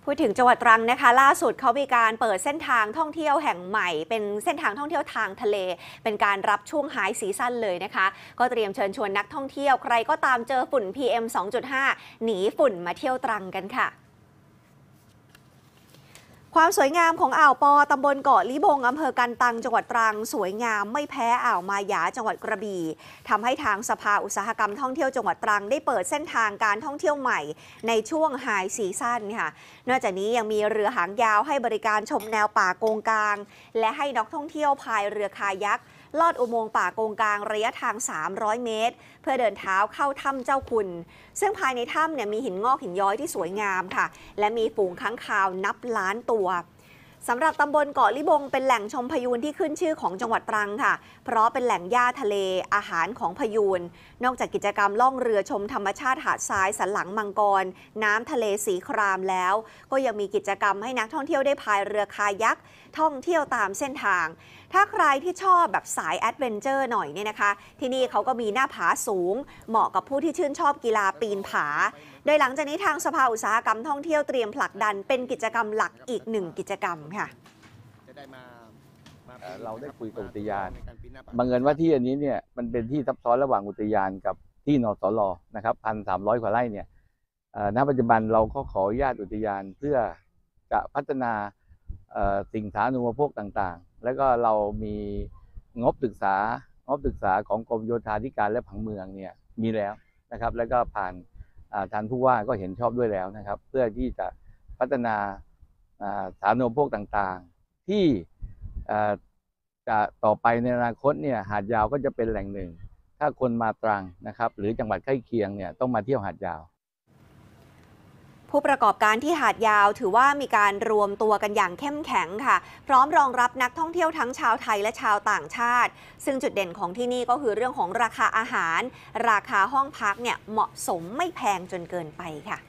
พูดถึงจังหวัดตรังนะคะล่าสุดเขามีการเปิดเส้นทางท่องเที่ยวแห่งใหม่เป็นเส้นทางท่องเที่ยวทางทะเลเป็นการรับช่วงไฮซีซั่นเลยนะคะก็เตรียมเชิญชวนนักท่องเที่ยวใครก็ตามเจอฝุ่น PM 2.5 หนีฝุ่นมาเที่ยวตรังกันค่ะความสวยงามของอ่าวปอตำบลเกาะลิบงอำเภอกันตังจังหวัดตรังสวยงามไม่แพ้อ่าวมาหยาจังหวัดกระบี่ทำให้ทางสภาอุตสาหกรรมท่องเที่ยวจังหวัดตรังได้เปิดเส้นทางการท่องเที่ยวใหม่ในช่วงไฮซีซั่นค่ะนอกจากนี้ยังมีเรือหางยาวให้บริการชมแนวป่าโกงกางและให้นักท่องเที่ยวพายเรือคายักลอดอุโมงค์ป่าโกงกางระยะทาง300 เมตรเพื่อเดินเท้าเข้าถ้ำเจ้าคุณซึ่งภายในถ้ำเนี่ยมีหินงอกหินย้อยที่สวยงามค่ะและมีฝูงค้างคาวนับล้านตัวสำหรับตำบลเกาะลิบงเป็นแหล่งชมพยูนที่ขึ้นชื่อของจังหวัดตรังค่ะเพราะเป็นแหล่งหญ้าทะเลอาหารของพยูนนอกจากกิจกรรมล่องเรือชมธรรมชาติหาดทรายสันหลังมังกรน้ำทะเลสีครามแล้วก็ยังมีกิจกรรมให้นักท่องเที่ยวได้พายเรือคายักท่องเที่ยวตามเส้นทางถ้าใครที่ชอบแบบสายแอดเวนเจอร์หน่อยเนี่ยนะคะที่นี่เขาก็มีหน้าผาสูงเหมาะกับผู้ที่ชื่นชอบกีฬาปีนผาโดยหลังจากนี้ทางสภาอุตสาหกรรมท่องเที่ยวเตรียมผลักดันเป็นกิจกรรมหลักอีก1 กิจกรรมค่ะเราได้คุยกับอุทยานบังเอิญว่าที่อันนี้เนี่ยมันเป็นที่ซับซ้อนระหว่างอุทยานกับที่นสล.นะครับ1,300 กว่าไร่เนี่ยณ ปัจจุบันเราก็ขออนุญาตอุทยานเพื่อจะพัฒนาสิ่งสาธารณูปโภคต่างๆแล้วก็เรามีงบศึกษาของกรมโยธาธิการและผังเมืองเนี่ยมีแล้วนะครับแล้วก็ผ่านท่านผู้ว่าก็เห็นชอบด้วยแล้วนะครับเพื่อที่จะพัฒนาสาธารณูปโภคต่างๆที่จะต่อไปในอนาคตเนี่ยหาดยาวก็จะเป็นแหล่งหนึ่งถ้าคนมาตรังนะครับหรือจังหวัดใกล้เคียงเนี่ยต้องมาเที่ยวหาดยาวผู้ประกอบการที่หาดยาวถือว่ามีการรวมตัวกันอย่างเข้มแข็งค่ะพร้อมรองรับนักท่องเที่ยวทั้งชาวไทยและชาวต่างชาติซึ่งจุดเด่นของที่นี่ก็คือเรื่องของราคาอาหารราคาห้องพักเนี่ยเหมาะสมไม่แพงจนเกินไปค่ะ